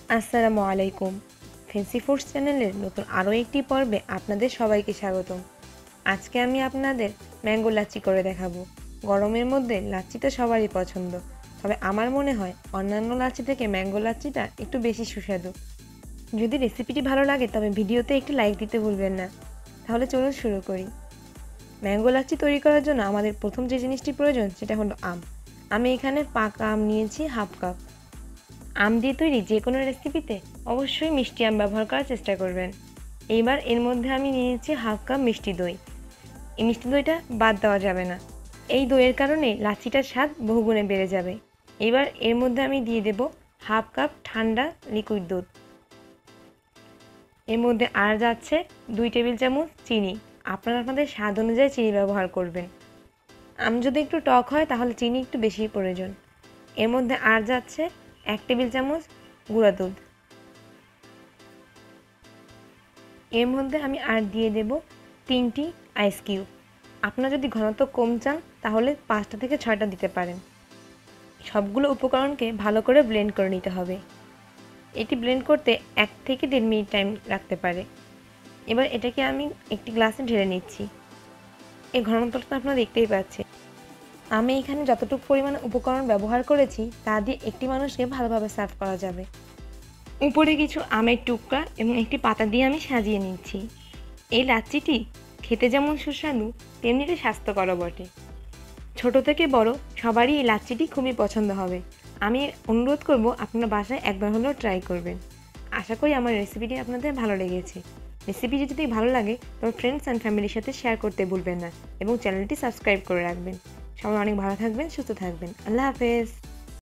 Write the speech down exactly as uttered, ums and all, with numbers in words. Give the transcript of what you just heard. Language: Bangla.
আসসালামু আলাইকুম। ফ্যান্সি ফুডস চ্যানেলের নতুন আরও একটি পর্বে আপনাদের সবাইকে স্বাগতম। আজকে আমি আপনাদের ম্যাঙ্গো লাচ্ছি করে দেখাবো। গরমের মধ্যে লাচ্ছি তো সবারই পছন্দ, তবে আমার মনে হয় অন্যান্য লাচ্ছি থেকে ম্যাঙ্গো লাচ্ছিটা একটু বেশি সুস্বাদু। যদি রেসিপিটি ভালো লাগে তবে ভিডিওতে একটি লাইক দিতে ভুলবেন না। তাহলে চলুন শুরু করি। ম্যাঙ্গো লাচ্ছি তৈরি করার জন্য আমাদের প্রথম যে জিনিসটি প্রয়োজন সেটা হলো আম। আমি এখানে পাকা আম নিয়েছি হাফ কাপ। আম দিয়ে তৈরি যে কোনো রেসিপিতে অবশ্যই মিষ্টি আম ব্যবহার করার চেষ্টা করবেন। এইবার এর মধ্যে আমি নিয়েছি হাফ কাপ মিষ্টি দই। এই মিষ্টি দইটা বাদ দেওয়া যাবে না, এই দইয়ের কারণে লাচ্ছিটার স্বাদ বহুগুণে বেড়ে যাবে। এবার এর মধ্যে আমি দিয়ে দেব হাফ কাপ ঠান্ডা লিকুইড দুধ। এর মধ্যে আর যাচ্ছে দুই টেবিল চামচ চিনি। আপনারা আপনাদের স্বাদ অনুযায়ী চিনি ব্যবহার করবেন। আম যদি একটু টক হয় তাহলে চিনি একটু বেশি প্রয়োজন। এর মধ্যে আর যাচ্ছে এক টেবিল চামচ গুঁড়া দুধ। এর মধ্যে আমি আর দিয়ে দেব তিনটি আইস কিউব। আপনারা যদি ঘনত্ব কম চান তাহলে পাঁচটা থেকে ছয়টা দিতে পারেন। সবগুলো উপকরণকে ভালো করে ব্লেন্ড করে নিতে হবে। এটি ব্লেন্ড করতে এক থেকে দেড় মিনিট টাইম লাগতে পারে। এবার এটাকে আমি একটি গ্লাসে ঢেলে নিচ্ছি। এই ঘনত্বটা আপনারা দেখতেই পাচ্ছেন। আমি এখানে যতটুকু পরিমাণে উপকরণ ব্যবহার করেছি তা দিয়ে একটি মানুষকে ভালোভাবে সার্ভ করা যাবে। উপরে কিছু আমের টুকরা এবং একটি পাতা দিয়ে আমি সাজিয়ে নিচ্ছি। এই লাচ্ছিটি খেতে যেমন সুস্বাদু তেমনি এটা স্বাস্থ্যকরও বটে। ছোট থেকে বড় সবারই এই লাচ্ছিটি খুবই পছন্দ হবে। আমি অনুরোধ করব আপনারা বাসায় একবার হলেও ট্রাই করবেন। আশা করি আমার রেসিপিটি আপনাদের ভালো লেগেছে। রেসিপিটি যদি ভালো লাগে তবে ফ্রেন্ডস অ্যান্ড ফ্যামিলির সাথে শেয়ার করতে ভুলবেন না এবং চ্যানেলটি সাবস্ক্রাইব করে রাখবেন। সবাই অনেক ভালো থাকবেন, সুস্থ থাকবেন। আল্লাহ হাফেজ।